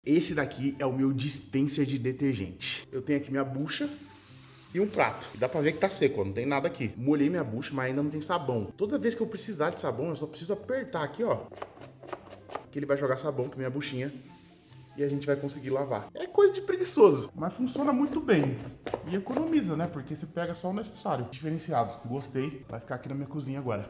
Esse daqui é o meu dispenser de detergente. Eu tenho aqui minha bucha e um prato. Dá pra ver que tá seco, ó, não tem nada aqui. Molhei minha bucha, mas ainda não tem sabão. Toda vez que eu precisar de sabão, eu só preciso apertar aqui, ó, que ele vai jogar sabão pra minha buchinha e a gente vai conseguir lavar. É coisa de preguiçoso, mas funciona muito bem. E economiza, né? Porque você pega só o necessário. Diferenciado. Gostei. Vai ficar aqui na minha cozinha agora.